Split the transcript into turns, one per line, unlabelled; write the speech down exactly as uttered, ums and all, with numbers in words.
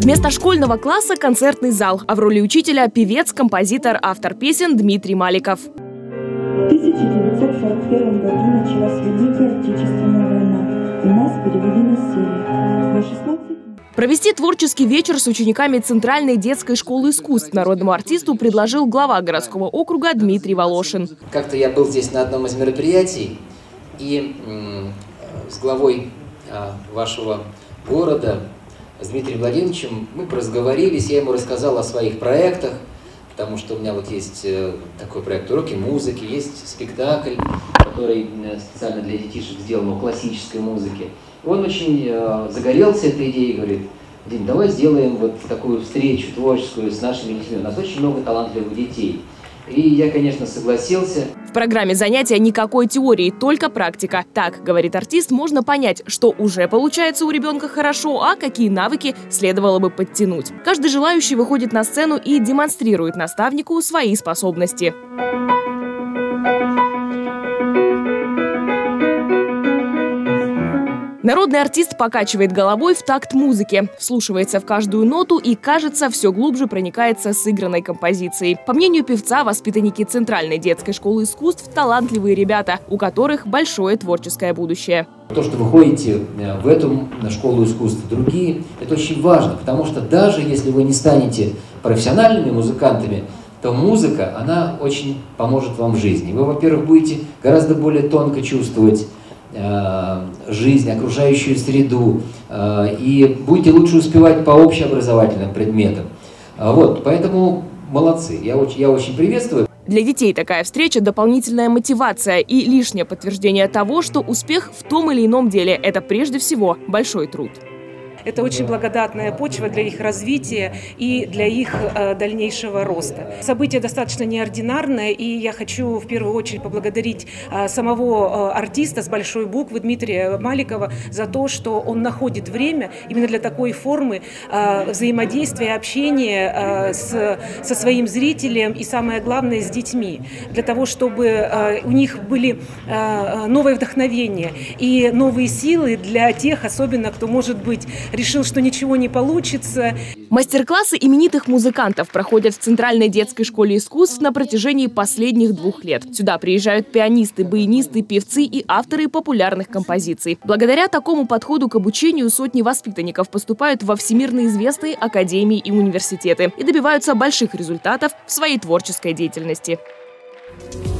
Вместо школьного класса – концертный зал, а в роли учителя – певец, композитор, автор песен Дмитрий Маликов.
В тысяча девятьсот сорок первом году началась Великая Отечественная война, и нас перевели на север. На шестнадцать...
Провести творческий вечер с учениками Центральной детской школы искусств народному артисту предложил глава городского округа Дмитрий Волошин.
Как-то я был здесь на одном из мероприятий, и с главой вашего города, с Дмитрием Владимировичем, мы разговорились, я ему рассказал о своих проектах, потому что у меня вот есть такой проект «Уроки музыки», есть спектакль, который специально для детишек сделан о классической музыке. Он очень загорелся этой идеей и говорит: Дим, давай сделаем вот такую встречу творческую с нашими детьми. У нас очень много талантливых детей. И я, конечно, согласился.
В программе занятия никакой теории, только практика. Так, говорит артист, можно понять, что уже получается у ребенка хорошо, а какие навыки следовало бы подтянуть. Каждый желающий выходит на сцену и демонстрирует наставнику свои способности. Народный артист покачивает головой в такт музыки, вслушивается в каждую ноту и, кажется, все глубже проникается сыгранной композицией. По мнению певца, воспитанники Центральной детской школы искусств – талантливые ребята, у которых большое творческое будущее.
То, что вы ходите в эту на школу искусств, другие, это очень важно, потому что даже если вы не станете профессиональными музыкантами, то музыка, она очень поможет вам в жизни. Вы, во-первых, будете гораздо более тонко чувствовать жизнь, окружающую среду, и будете лучше успевать по общеобразовательным предметам. Вот, поэтому молодцы, я очень, я очень приветствую.
Для детей такая встреча – дополнительная мотивация и лишнее подтверждение того, что успех в том или ином деле – это прежде всего большой труд.
Это очень благодатная почва для их развития и для их э, дальнейшего роста. Событие достаточно неординарное, и я хочу в первую очередь поблагодарить э, самого э, артиста с большой буквы Дмитрия Маликова за то, что он находит время именно для такой формы э, взаимодействия, общения э, с, со своим зрителем и, самое главное, с детьми, для того, чтобы э, у них были э, новое вдохновение и новые силы для тех, особенно кто, может быть, решил, что ничего не получится.
Мастер-классы именитых музыкантов проходят в Центральной детской школе искусств на протяжении последних двух лет. Сюда приезжают пианисты, баянисты, певцы и авторы популярных композиций. Благодаря такому подходу к обучению сотни воспитанников поступают во всемирно известные академии и университеты и добиваются больших результатов в своей творческой деятельности.